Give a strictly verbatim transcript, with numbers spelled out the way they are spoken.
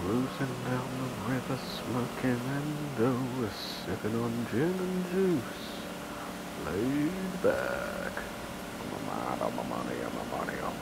Cruising down the river, smoking endo, sipping on gin and juice, laid back. On my mind, on my money, on my money, on